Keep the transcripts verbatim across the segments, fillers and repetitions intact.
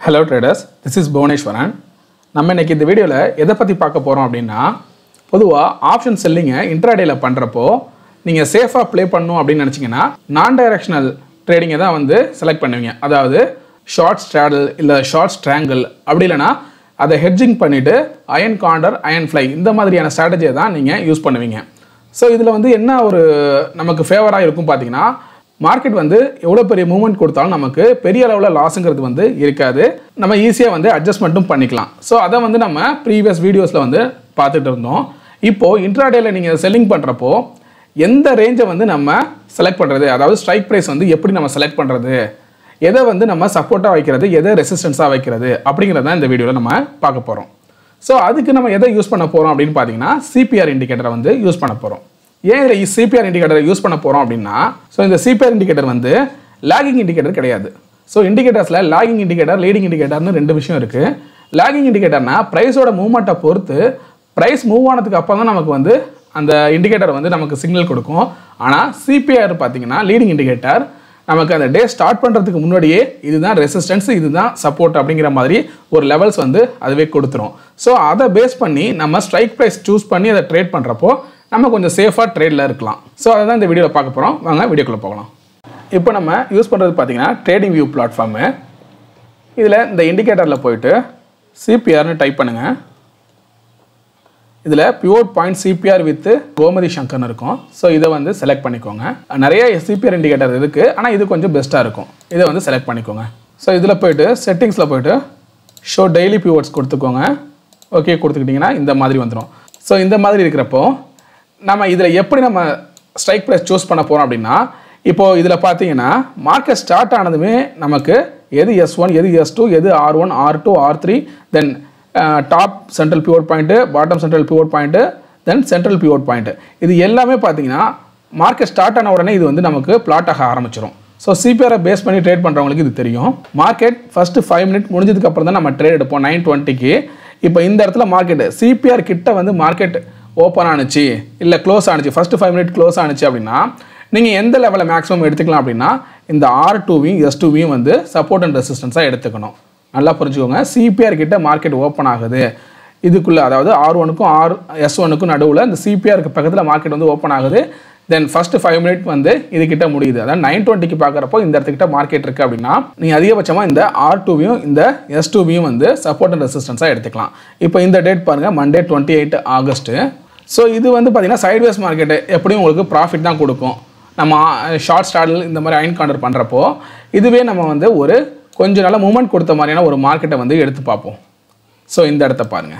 Hello traders, this is Bhuvaneshwaran. நம்ம இன்னைக்கு இந்த வீடியோல எதை பத்தி பார்க்க போறோம் அப்படினா பொதுவா ஆப்ஷன் செல்லிங் இன்ட்ராடேல பண்றப்போ நீங்க சேஃபா ப்ளே பண்ணனும் அப்படி நினைச்சீங்கன்னா நான் டைரக்ஷனல் ட்ரேடிங் தான் வந்து செலக்ட் பண்ணுவீங்க. அதாவது ஷார்ட் ஸ்ட்ராடல் இல்ல ஷார்ட் ஸ்ட்ராங்கிள் அப்படி இல்லனா அதை ஹெட்ஜிங் பண்ணிட்டு அயன் காண்டர் அயன் ஃப்ளை இந்த மாதிரியான ஸ்ட்ராட்டஜியை தான் நீங்க யூஸ் பண்ணுவீங்க. சோ இதுல வந்து என்ன ஒரு நமக்கு ஃபேவரா இருக்கும் பாத்தீங்கன்னா மார்க்கெட் வந்து எவ்வளவு பெரிய மூவ்மெண்ட் கொடுத்தாலும் நமக்கு பெரிய அளவுல லாஸ்ங்கிறது வந்து இருக்காது. நம்ம ஈஸியா வந்து அட்ஜஸ்ட்மென்ட்டும் பண்ணிக்கலாம். சோ அத வந்து நம்ம previous வீடியோஸ்ல வந்து பார்த்துட்டு இருந்தோம். இப்போ இன்ட்ராடேல நீங்க செல்லிங் பண்றப்போ எந்த ரேஞ்சை வந்து நம்ம செலக்ட் பண்றது, அதாவது ஸ்ட்ரைக் பிரைஸ் வந்து எப்படி நம்ம செலக்ட் பண்றது, எதை வந்து நம்ம சப்போர்ட்டா வைக்கிறது, எதை ரெசிஸ்டன்ஸா வைக்கிறது அப்படிங்கறத இந்த வீடியோல நம்ம பார்க்க போறோம். சோ அதுக்கு நம்ம எதை யூஸ் பண்ண போறோம் அப்படினு பாத்தீங்கன்னா C P R இண்டிகேட்டரை வந்து யூஸ் பண்ண போறோம். ஏன் இத C P R இண்டிகேட்டரை யூஸ் பண்ண போறோம் அப்படினா சோ இந்த C P R இண்டிகேட்டர் வந்து லாகிங் இண்டிகேட்டர் கிடையாது. சோ இண்டிகேட்டர்ஸ்ல லாகிங் இண்டிகேட்டர், லீடிங் இண்டிகேட்டர்னு ரெண்டு விஷயம் இருக்கு. லாகிங் இண்டிகேட்டர்னா பிரைஸோட மூவ்மெண்ட்டை பொறுத்து பிரைஸ் மூவ் ஆனதுக்கு அப்புறம் தான் நமக்கு வந்து அந்த இண்டிகேட்டர் வந்து நமக்கு சிக்னல் கொடுக்கும். ஆனா C P R பாத்தீங்கன்னா லீடிங் இண்டிகேட்டர் நமக்கு அந்த டே ஸ்டார்ட் பண்றதுக்கு முன்னாடியே இதுதான் ரெசிஸ்டன்ஸ், இதுதான் சப்போர்ட் அப்படிங்கிற மாதிரி ஒரு லெவல்ஸ் வந்து அதுவே கொடுத்துரும். சோ அதை பேஸ் பண்ணி நம்ம ஸ்ட்ரைக் பிரைஸ் சூஸ் பண்ணி அதை ட்ரேட் பண்றப்போ நம்ம கொஞ்சம் சேஃபா ட்ரேட்ல இருக்கலாம். சோ அத தான் இந்த வீடியோல பார்க்க போறோம். வாங்க வீடியோக்குள்ள போகலாம். இப்போ நம்ம யூஸ் பண்றது பாத்தீங்கன்னா ட்ரேடிங் வியூ பிளாட்ஃபார்ம். இதுல இந்த இண்டிகேட்டர்ல போய்ட்டு C P R னு டைப் பண்ணுங்க. இதுல pure point C P R with Gomathi சங்கர்னு இருக்கும். சோ இத வந்து செலக்ட் பண்ணிக்கோங்க. நிறைய C P R இண்டிகேட்டர் இருக்கு, ஆனா இது கொஞ்சம் பெஸ்டா இருக்கும். இத வந்து செலக்ட் பண்ணிக்கோங்க. சோ இதுல போய்ட்டு செட்டிங்ஸ்ல போய்ட்டு ஷோ டெய்லி பிவோட்ஸ் கொடுத்துக்கோங்க. ஓகே கொடுத்துக்கிட்டீங்கன்னா இந்த மாதிரி வந்துரும். சோ இந்த மாதிரி இருக்கிறப்போ நம்ம இதுல எப்படி நம்ம ஸ்ட்ரைக் பிரைஸ் சூஸ் பண்ண போறோம் அப்படினா இப்போ இதுல பாத்தீங்கன்னா மார்க்கெட் ஸ்டார்ட் ஆனதுமே நமக்கு எது S one எது S two எது R one R two R three then top central pivot point, bottom central pivot point, then central pivot point, இது எல்லாமே பாத்தீங்கன்னா மார்க்கெட் ஸ்டார்ட் ஆன உடனே இது வந்து நமக்கு பிளாட் ஆக ஆரம்பிச்சிரும். So C P R base பண்ணி ட்ரேட் பண்றவங்களுக்கு இது தெரியும். மார்க்கெட் ஃபர்ஸ்ட் five மினிட் முடிஞ்சதுக்கு அப்புறம் தான் நம்ம ட்ரேட் எடுப்போம் nine twenty க்கு. இப்போ இந்த இடத்துல மார்க்கெட் C P R கிட்ட வந்து மார்க்கெட் ஓபன் ஆனுச்சு இல்ல க்ளோஸ் ஆனுச்சு, ஃபர்ஸ்ட் five மினிட் க்ளோஸ் ஆனுச்சு அப்படினா நீங்க எந்த லெவல்ல மேக்ஸिमम எடுத்துக்கலாம் அப்படினா இந்த R two வையும் S two வையும் வந்து சப்போர்ட் அண்ட் ரெசிஸ்டன்ஸா எடுத்துக்கணும். நல்லா புரிஞ்சுக்கோங்க. C P R கிட்ட மார்க்கெட் ஓபன் ஆகுது இதுக்குள்ள, அதாவது R one க்கும் R S one க்கும் நடுவுல இந்த C P R க்கு பக்கத்துல மார்க்கெட் வந்து ஓபன் ஆகுது. தென் ஃபர்ஸ்ட் five மினிட் வந்து இது கிட்ட முடியுது. அதாவது nine twenty க்கு பார்க்கறப்போ இந்த இடத்துக்கிட்ட மார்க்கெட் இருக்கு அப்படினா நீங்க அதிகபட்சமா இந்த R two வையும் இந்த S two வையும் வந்து சப்போர்ட் அண்ட் ரெசிஸ்டன்ஸா எடுத்துக்கலாம். இப்போ இந்த டேட் பாருங்க மண்டே twenty-eighth ஆகஸ்ட். சோ இது வந்து பாத்தீங்கன்னா சைட்வேஸ் மார்க்கெட் எப்படியும் உங்களுக்கு ப்ராஃபிட் தான் கொடுக்கும். நம்ம ஷார்ட் ஸ்டார்டல் இந்த மாதிரி அயன் காண்டர் பண்றப்போ இதுவே நம்ம வந்து ஒரு கொஞ்ச நாளா மூவ்மெண்ட் கொடுத்த மாதிரியான ஒரு மார்க்கெட்டை வந்து எடுத்து பார்ப்போம். சோ இந்த இடத்தை பாருங்க.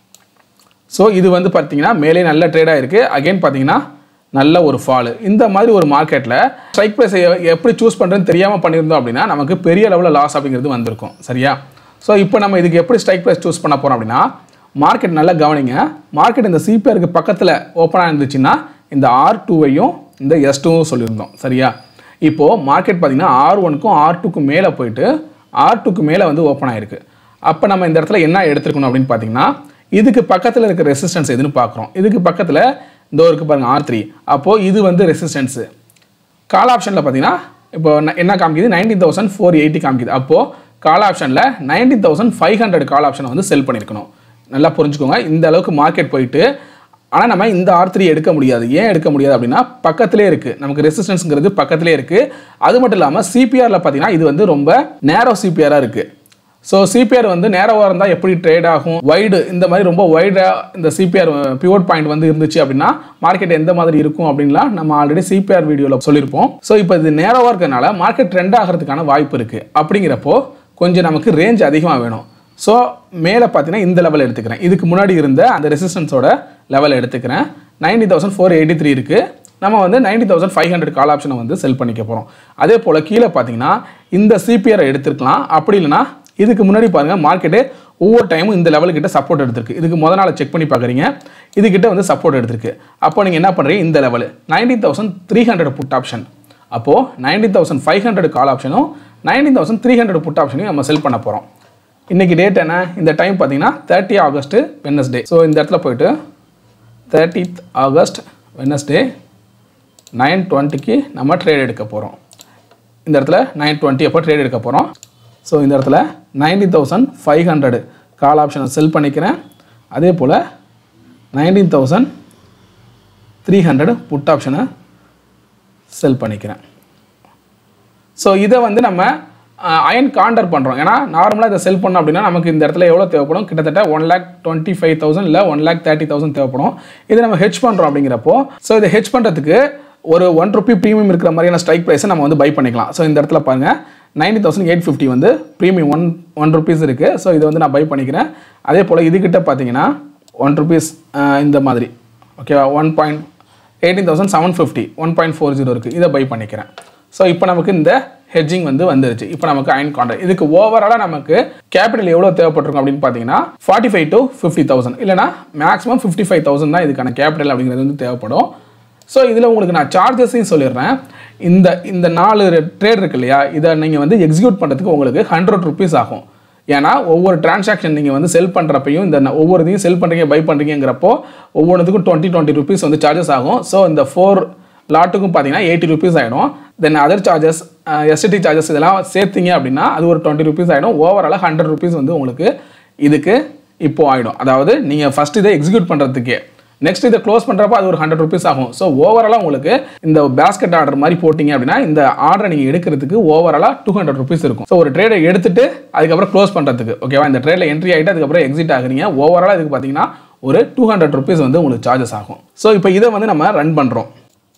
சோ இது வந்து பாத்தீங்கன்னா மேலே நல்ல ட்ரேடா இருக்கு, அகைன் பாத்தீங்கன்னா நல்ல ஒரு ஃபால். இந்த மாதிரி ஒரு மார்க்கெட்ல ஸ்ட்ரைக் பிரைஸ் எப்படி சூஸ் பண்றதுன்னு தெரியாம பண்ணிருந்தோம் அப்படினா நமக்கு பெரிய லெவல்ல லாஸ் அப்படிங்கிறது வந்திருக்கும். சரியா? சோ இப்போ நம்ம இதுக்கு எப்படி ஸ்ட்ரைக் பிரைஸ் சூஸ் பண்ண போறோம் அப்படினா மார்க்கெட் நல்லா கவனிங்க. மார்க்கெட் இந்த C P R க்கு பக்கத்துல ஓபன் ஆயிருந்துச்சுனா இந்த R two வையும் இந்த S two வும் சொல்லிருந்தோம். சரியா? இப்போ மார்க்கெட் பாத்தீங்கன்னா R one க்கும் R two க்கும் மேல போயிட்டு R two க்கு மேல வந்து ஓபன் ஆயிருக்கு. அப்ப நம்ம இந்த இடத்துல என்ன எடுத்துக்கணும் அப்படினு பாத்தீங்கன்னா இதுக்கு பக்கத்துல இருக்க ரெசிஸ்டன்ஸ் எதுன்னு பார்க்கறோம். இதுக்கு பக்கத்துல இந்த இருக்கு பாருங்க R three. அப்போ இது வந்து ரெசிஸ்டன்ஸ். கால் ஆப்ஷன்ல பாத்தீங்கன்னா இப்போ என்ன காமிக்குது nineteen thousand four eighty காமிக்குது. அப்போ கால் ஆப்ஷன்ல nineteen thousand five hundred கால் ஆப்ஷனை வந்து செல் பண்ணிருக்கணும். நல்லா புரிஞ்சுக்கோங்க. இந்த அளவுக்கு மார்க்கெட் போயிட்டு ஆனா நம்ம இந்த R three எடுக்க முடியாது. ஏன் எடுக்க முடியாது அப்படினா பக்கத்திலே இருக்கு. நமக்கு ரெசிஸ்டன்ஸ்ங்கிறது பக்கத்திலே இருக்கு. அது மட்டும் இல்லாம C P R ல பாத்தீங்கன்னா இது வந்து ரொம்ப நேரோ C P R ஆ இருக்கு. சோ C P R வந்து நேரோவா இருந்தா எப்படி ட்ரேட் ஆகும், வைட் இந்த மாதிரி ரொம்ப வைடா இந்த C P R pivot point வந்து இருந்துச்சு அப்படினா மார்க்கெட் எந்த மாதிரி இருக்கும் அப்படின்லாம் நம்ம ஆல்ரெடி C P R வீடியோல சொல்லிருப்போம். சோ இப்போ இது நேரோவா இருக்கனால மார்க்கெட் ட்ரெண்ட் ஆகிறதுக்கான வாய்ப்பு இருக்கு. அப்படிங்கறப்போ கொஞ்சம் நமக்கு ரேஞ்ச் அதிகமா வேணும். சோ மேல பாத்தீங்கன்னா இந்த லெவல் எடுத்துக்கிறேன். இதுக்கு முன்னாடி இருந்த அந்த ரெசிஸ்டன்ஸோட லெவல் எடுத்துக்கிறேன். nineteen thousand four eighty-three இருக்கு. நம்ம வந்து nineteen thousand five hundred கால் ஆப்ஷனை வந்து செல் பண்ணிக்க போறோம். அதே போல கீழ பாத்தீங்கன்னா இந்த C P R எடுத்துக்கலாம். அப்படி இல்லனா இதுக்கு முன்னாடி பாருங்க மார்க்கெட் ஒவ்வொரு டைமும் இந்த லெவல் கிட்ட சப்போர்ட் எடுத்துருக்கு. இதுக்கு முத நாள் செக் பண்ணி பாக்குறீங்க. இது கிட்ட வந்து சப்போர்ட் எடுத்துருக்கு. அப்போ நீங்க என்ன பண்றீங்க, இந்த level nineteen thousand three hundred put ஆப்ஷன், அப்போ nineteen thousand five hundred call ஆப்ஷனும் nineteen thousand three hundred put ஆப்ஷனையும் நம்ம செல் பண்ண போறோம். இன்னைக்கு டேட் என்ன, இந்த டைம் பாத்தீங்கன்னா thirtieth ஆகஸ்ட் வெட்னஸ்டே. சோ இந்த இடத்துல போய்ட்டு thirtieth August Wednesday nine twenty க்கு நம்ம ட்ரேட் எடுக்க போறோம். இந்த இடத்துல nine twenty அப்ப ட்ரேட் எடுக்க போறோம். ஸோ இந்த இடத்துல nineteen thousand five hundred call ஆப்ஷனை செல் பண்ணிக்கிறேன். அதே போல் nineteen thousand three hundred put ஆப்ஷனை செல் பண்ணிக்கிறேன். ஸோ இதை வந்து நம்ம அயன் காண்டர் பண்ணுறோம். ஏன்னா நார்மலாக இதை செல் பண்ணோம் அப்படின்னா நமக்கு இந்த இடத்துல எவ்வளோ தேவைப்படும், கிட்டத்தட்ட one lakh twenty five thousand இல்லை ஒன் லேக் தேர்ட்டி தௌசண்ட் தேவைப்படும். இதை நம்ம ஹெட்ஜ் பண்ணுறோம் அப்படிங்கிறப்போ ஸோ இதை ஹெட்ஜ் பண்ணுறதுக்கு ஒரு ஒன் ருபி ப்ரீமியம் இருக்கிற மாதிரியான ஸ்ட்ரைக் ப்ரைஸை நம்ம வந்து பை பண்ணிக்கலாம். ஸோ இந்த இடத்துல பாருங்கள் நைன்டி தௌசண்ட் எயிட் ஃபிஃப்டி வந்து ப்ரீமியம் ஒன் ஒன் ருபீஸ் இருக்குது. ஸோ இதை வந்து நான் பை பண்ணிக்கிறேன். அதே போல் இதுக்கிட்ட பார்த்தீங்கன்னா ஒன் ருபீஸ் இந்த மாதிரி ஓகேவா one point eighteen thousand seven fifty one point four zero இருக்குது. இதை பை பண்ணிக்கிறேன். ஸோ இப்போ நமக்கு இந்த ஹெட்ஜிங் வந்து வந்துருச்சு. இப்போ நமக்கு அயன் காண்டர் இதுக்கு ஓவராலாக நமக்கு கேபிட்டல் எவ்வளோ தேவைப்பட்டிருக்கும் அப்படின்னு பார்த்தீங்கன்னா forty five to fifty thousand இல்லைனா மேக்ஸிமம் ஃபிஃப்டி ஃபைவ் தௌசண்ட் தான் இதுக்கான கேபிட்டல் அப்படிங்கிறது வந்து தேவைப்படும். ஸோ இதில் உங்களுக்கு நான் சார்ஜஸையும் சொல்லிடுறேன். இந்த இந்த நாலு ட்ரேட் இருக்கு இல்லையா, இதை நீங்கள் வந்து எக்ஸிக்யூட் பண்ணுறதுக்கு உங்களுக்கு ஹண்ட்ரட் ருபீஸ் ஆகும். ஏன்னா ஒவ்வொரு டிரான்சாக்ஷன் நீங்கள் வந்து செல் பண்ணுறப்பையும் இந்த ஒவ்வொரு இதையும் செல் பண்ணுறீங்க பை பண்ணுறீங்கிறப்போ ஒவ்வொன்றுத்துக்கும் டுவெண்ட்டி டுவெண்ட்டி ருபீஸ் வந்து சார்ஜஸ் ஆகும். ஸோ இந்த ஃபோர் லாட்டுக்கும் பார்த்தீங்கன்னா எயிட்டி ருபீஸ் ஆகிடும். Then other charges ST charges இதெல்லாம் சேர்த்திங்க அப்படின்னா அது ஒரு டுவெண்ட்டி ருபீஸ் ஆகிடும். ஓவராலாக ஹண்ட்ரட் ருபீஸ் வந்து உங்களுக்கு இதுக்கு இப்போ ஆகிடும். அதாவது நீங்கள் ஃபஸ்ட் இதை எக்ஸிக்யூட் பண்ணுறதுக்கே நெக்ஸ்ட் இதை க்ளோஸ் பண்ணுறப்போ அது ஒரு ஹண்ட்ரட் ருபீஸ் ஆகும். ஸோ ஓவராலாக உங்களுக்கு இந்த பேஸ்கெட் ஆர்டர் மாதிரி போட்டிங்க அப்படின்னா இந்த ஆர்டரை நீங்கள் எடுக்கிறதுக்கு ஓவராலாக டூ ஹண்ட்ரட் ருபீஸ் இருக்கும். ஸோ ஒரு ட்ரேடை எடுத்துட்டு அதுக்கப்புறம் க்ளோஸ் பண்ணுறதுக்கு ஓகேவா, இந்த ட்ரேடில் என்ட்ரி ஆகிட்டு அதுக்கப்புறம் எக்ஸிட் ஆகுறீங்க. ஓவராலாக இதுக்கு பார்த்தீங்கன்னா ஒரு டூ ஹண்ட்ரட் ருபீஸ் வந்து உங்களுக்கு சார்ஜஸ் ஆகும். ஸோ இப்போ இதை வந்து நம்ம ரன் பண்ணுறோம்.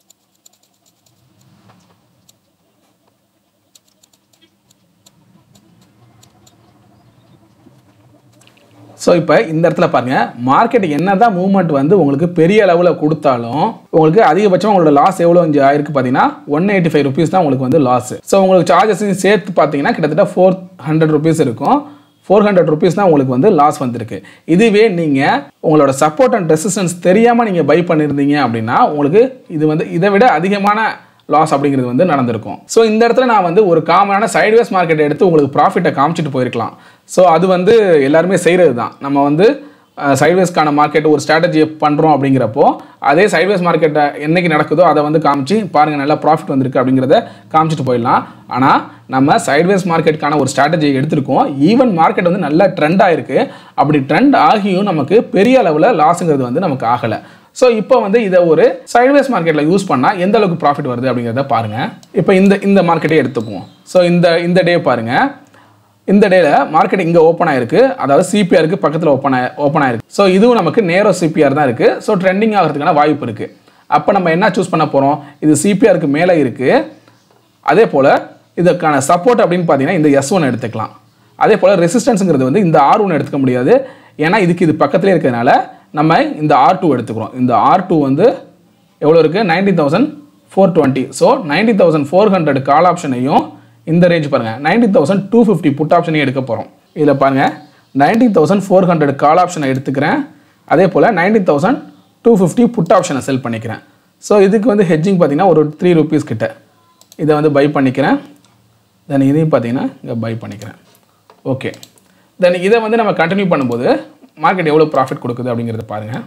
ஸோ இப்போ இந்த இடத்துல பாருங்கள் மார்க்கெட் என்ன தான் மூவ்மெண்ட் வந்து உங்களுக்கு பெரிய அளவில் கொடுத்தாலும் உங்களுக்கு அதிகபட்சமாக உங்களோட லாஸ் எவ்வளோ இங்கே ஆயிருக்கு பார்த்தீங்கன்னா ஒன் எயிட்டி ஃபைவ் ருபீஸ் தான் உங்களுக்கு வந்து லாஸ். ஸோ உங்களுக்கு சார்ஜஸையும் சேர்த்து பார்த்தீங்கன்னா கிட்டத்தட்ட ஃபோர் ஹண்ட்ரட் ருபீஸ் இருக்கும். ஃபோர் ஹண்ட்ரட் ருபீஸ் தான் உங்களுக்கு வந்து லாஸ் வந்திருக்கு. இதுவே நீங்கள் உங்களோட சப்போர்ட் அண்ட் ரெசிஸ்டன்ஸ் தெரியாமல் நீங்கள் பை பண்ணியிருந்தீங்க அப்படின்னா உங்களுக்கு இது வந்து இதை விட அதிகமான லாஸ் அப்படிங்கிறது வந்து நடந்திருக்கும். ஸோ இந்த இடத்துல நான் வந்து ஒரு காமனான சைட்வேஸ் மார்க்கெட்டை எடுத்து உங்களுக்கு ப்ராஃபிட்டை காமிச்சிட்டு போயிருக்கலாம். ஸோ அது வந்து எல்லாருமே செய்கிறது தான். நம்ம வந்து சைட்வேஸ்க்கான மார்க்கெட் ஒரு ஸ்ட்ராட்டஜியை பண்ணுறோம் அப்படிங்கிறப்போ அதே சைட்வேஸ் மார்க்கெட்டை என்றைக்கு நடக்குதோ அதை வந்து காமிச்சு பாருங்கள் நல்லா ப்ராஃபிட் வந்திருக்கு அப்படிங்கிறத காமிச்சிட்டு போயிடலாம். ஆனால் நம்ம சைட்வேஸ் மார்க்கெட்டுக்கான ஒரு ஸ்ட்ராட்டஜியை எடுத்திருக்கோம். ஈவன் மார்க்கெட் வந்து நல்லா ட்ரெண்ட் ஆகிருக்கு. அப்படி ட்ரெண்ட் ஆகியும் நமக்கு பெரிய அளவில் லாஸுங்கிறது வந்து நமக்கு ஆகலை. ஸோ இப்போ வந்து இதை ஒரு சைட்வேஸ் மார்க்கெட்டில் யூஸ் பண்ணால் எந்த அளவுக்கு ப்ராஃபிட் வருது அப்படிங்கிறத பாருங்கள். இப்போ இந்த இந்த மார்க்கெட்டே எடுத்துப்போம். ஸோ இந்த இந்த டே பாருங்கள், இந்த டேல மார்க்கெட் இங்கே ஓப்பன் ஆயிருக்கு. அதாவது சிபிஆருக்கு பக்கத்தில் ஓப்பன் ஆகி ஓப்பன் ஆயிருக்கு. ஸோ இதுவும் நமக்கு நேரோ சிபிஆர் தான் இருக்குது. ஸோ ட்ரெண்டிங் ஆகிறதுக்கான வாய்ப்பு இருக்குது. அப்போ நம்ம என்ன சூஸ் பண்ண போகிறோம், இது சிபிஆருக்கு மேலே இருக்குது. அதே போல் இதுக்கான சப்போர்ட் அப்படின்னு பார்த்தீங்கன்னா இந்த எஸ் ஒன் எடுத்துக்கலாம். அதே போல் ரெசிஸ்டன்ஸுங்கிறது வந்து இந்த ஆர் ஒன் எடுத்துக்க முடியாது. ஏன்னா இதுக்கு இது பக்கத்துலேயே இருக்கிறதுனால நம்ம இந்த ஆர் டூ எடுத்துக்கிறோம். இந்த ஆர் டூ வந்து எவ்வளோ இருக்குது, nineteen thousand four twenty. So nineteen thousand four hundred call ஆப்ஷனையும் இந்த ரேஞ்ச் பாருங்கள் nineteen thousand two fifty put ஆப்ஷனையும் எடுக்க போகிறோம். இதில் பாருங்கள் nineteen thousand four hundred call ஆப்ஷனை எடுத்துக்கிறேன். அதே போல் nineteen thousand two fifty put ஆப்ஷனை செல் பண்ணிக்கிறேன். ஸோ இதுக்கு வந்து ஹெட்ஜிங் பார்த்தீங்கன்னா ஒரு த்ரீ ருபீஸ் கிட்ட இதை வந்து பை பண்ணிக்கிறேன். தென் இதையும் பார்த்தீங்கன்னா இங்கே பை பண்ணிக்கிறேன். ஓகே, தென் இதை வந்து நம்ம கண்டினியூ பண்ணும்போது மார்க்கெட் எவ்வளோ ப்ராஃபிட் கொடுக்குது அப்படிங்கிறத பாருங்கள்.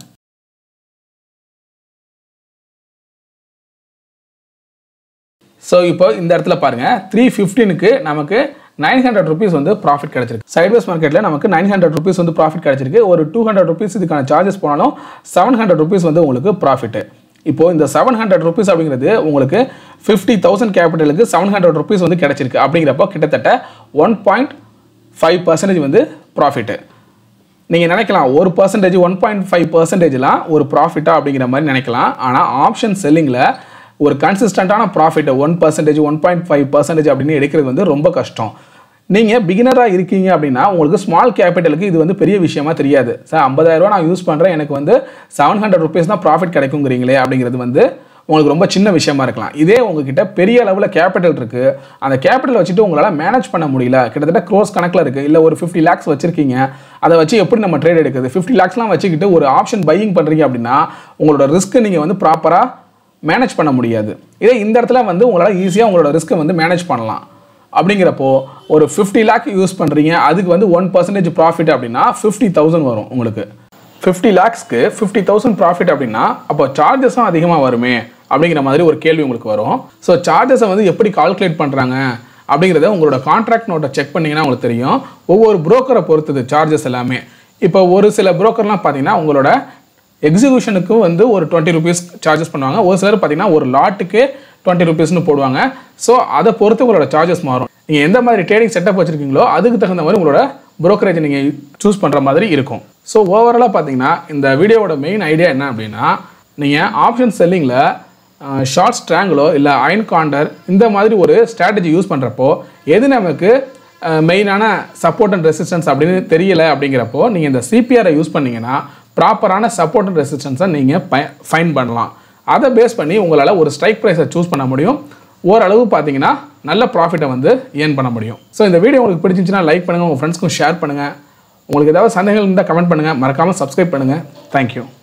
ஸோ இப்போ இந்த இடத்துல பாருங்கள் த்ரீ ஃபிஃப்டீனுக்கு நமக்கு நைன் ஹண்ட்ரட் ருபீஸ் வந்து ப்ராஃபிட் கிடச்சிருக்கு. சைட்வேஸ் மார்க்கெட்டில் நமக்கு நைன் ஹண்ட்ரட் ருபீஸ் வந்து ப்ராஃபிட் கிடச்சிருக்கு. ஒரு டூ ஹண்ட்ரட் ருபீஸ் இதுக்கான சார்ஜஸ் போனாலும் செவன் ஹண்ட்ரட் ருபீஸ் வந்து உங்களுக்கு ப்ராஃபிட்டு. இப்போ இந்த செவன் ஹண்ட்ரட் ருபீஸ் அப்படிங்கிறது உங்களுக்கு ஃபிஃப்டி தௌசண்ட் கேபிட்டலுக்கு செவன் ஹண்ட்ரட் ருபீஸ் வந்து கிடச்சிருக்கு. அப்படிங்கிறப்போ கிட்டத்தட்ட ஒன் பாயிண்ட் ஃபைவ் பர்சன்டேஜ் வந்து ப்ராஃபிட்டு. நீங்கள் நினைக்கலாம் ஒரு பர்சன்டேஜ் ஒன் பாயிண்ட் ஃபைவ் பர்சன்டேஜ்லாம் ஒரு ப்ராஃபிட்டா அப்படிங்கிற மாதிரி நினைக்கலாம். ஆனால் ஆப்ஷன் செல்லிங்கில் ஒரு கன்சிஸ்டண்ட்டான ப்ராஃபிட்டை one percentage one point five percentage அப்படின்னு எடுக்கிறது வந்து ரொம்ப கஷ்டம். நீங்கள் பிகினராக இருக்கீங்க அப்படின்னா உங்களுக்கு ஸ்மால் கேபிட்டலுக்கு இது வந்து பெரிய விஷயமா தெரியாது. சார் ஐம்பதாயிரரூவா நான் யூஸ் பண்ணுறேன், எனக்கு வந்து செவன் ஹண்ட்ரட் ருபீஸ் தான் ப்ராஃபிட் கிடைக்குங்கிறீங்களே அப்படிங்கிறது வந்து உங்களுக்கு ரொம்ப சின்ன விஷயமா இருக்கலாம். இதே உங்ககிட்ட பெரிய அளவில் கேபிட்டல் இருக்குது, அந்த கேபிட்டல் வச்சுட்டு உங்களால் மேனேஜ் பண்ண முடியல, கிட்டத்தட்ட க்ரோஸ் கணக்கில் இருக்குது, இல்லை ஒரு ஃபிஃப்டி லேக்ஸ் வச்சுருக்கீங்க, அதை வச்சு எப்படி நம்ம ட்ரேட் எடுக்குது, ஃபிஃப்டி லேக்ஸ்லாம் வச்சுக்கிட்டு ஒரு ஆப்ஷன் பையிங் பண்ணுறீங்க அப்படின்னா உங்களோட ரிஸ்க்கு நீங்கள் வந்து ப்ராப்பராக மேனேஜ் பண்ண முடியாது. இதே இந்த இடத்துல வந்து உங்களால் ஈஸியாக உங்களோட ரிஸ்க்கை வந்து மேனேஜ் பண்ணலாம். அப்படிங்கிறப்போ ஒரு ஃபிஃப்டி லேக் யூஸ் பண்ணுறீங்க, அதுக்கு வந்து ஒன் பர்சன்டேஜ் ப்ராஃபிட் அப்படின்னா ஃபிஃப்டி தௌசண்ட் வரும் உங்களுக்கு. ஃபிஃப்டி லேக்ஸ்க்கு ஃபிஃப்டி தௌசண்ட் ப்ராஃபிட் அப்படின்னா அப்போ சார்ஜஸும் அதிகமாக வருமே அப்படிங்கிற மாதிரி ஒரு கேள்வி உங்களுக்கு வரும். ஸோ சார்ஜஸை வந்து எப்படி கால்குலேட் பண்ணுறாங்க அப்படிங்கிறத உங்களோட கான்ட்ராக்ட் நோட்டை செக் பண்ணிங்கன்னா உங்களுக்கு தெரியும். ஒவ்வொரு புரோக்கரை பொறுத்தது சார்ஜஸ் எல்லாமே. இப்போ ஒரு சில புரோக்கர்லாம் பார்த்தீங்கன்னா உங்களோட எக்ஸிக்யூஷனுக்கு வந்து ஒரு டுவெண்ட்டி ருபீஸ் சார்ஜஸ் பண்ணுவாங்க. ஒரு சிலர் பார்த்தீங்கன்னா ஒரு லாட்டுக்கு டுவெண்ட்டி ருபீஸ்னு போடுவாங்க. ஸோ அதை பொறுத்து உங்களோட சார்ஜஸ் மாறும். நீங்கள் எந்த மாதிரி ட்ரேடிங் செட்டப் வச்சுருக்கீங்களோ அதுக்கு தகுந்த மாதிரி உங்களோட புரோக்கரேஜ் நீங்கள் சூஸ் பண்ணுற மாதிரி இருக்கும். ஸோ ஓவராலாக பார்த்தீங்கன்னா இந்த வீடியோவோட மெயின் ஐடியா என்ன அப்படின்னா, நீங்கள் ஆப்ஷன் செல்லிங்கில் ஷார்ட் ஸ்ட்ராங்கிளோ இல்லை அயன் காண்டர் இந்த மாதிரி ஒரு ஸ்ட்ராட்டஜி யூஸ் பண்ணுறப்போ எது நமக்கு மெயினான சப்போர்ட் அண்ட் ரெசிஸ்டன்ஸ் அப்படின்னு தெரியலை அப்படிங்கிறப்போ நீங்கள் இந்த சிபிஆரை யூஸ் பண்ணிங்கன்னா ப்ராப்பரான சப்போர்ட் அண்ட் ரெசிஸ்டன்ஸை நீங்கள் ப ஃபைன் பண்ணலாம். அதை பேஸ் பண்ணி உங்களால் ஒரு ஸ்ட்ரைக் ப்ரைஸை சூஸ் பண்ண முடியும். ஓரளவு பார்த்தீங்கன்னா நல்ல ப்ராஃபிட்டை வந்து ஏர்ன் பண்ண முடியும். ஸோ இந்த வீடியோ உங்களுக்கு பிடிச்சிருந்துச்சுன்னா லைக் பண்ணுங்கள், உங்கள் ஃப்ரெண்ட்ஸ்க்கும் ஷேர் பண்ணுங்கள். உங்களுக்கு ஏதாவது சந்தேகங்கள் இருந்தால் கமெண்ட் பண்ணுங்கள். மறக்காமல் சப்ஸ்கிரைப் பண்ணுங்கள். தேங்க்யூ.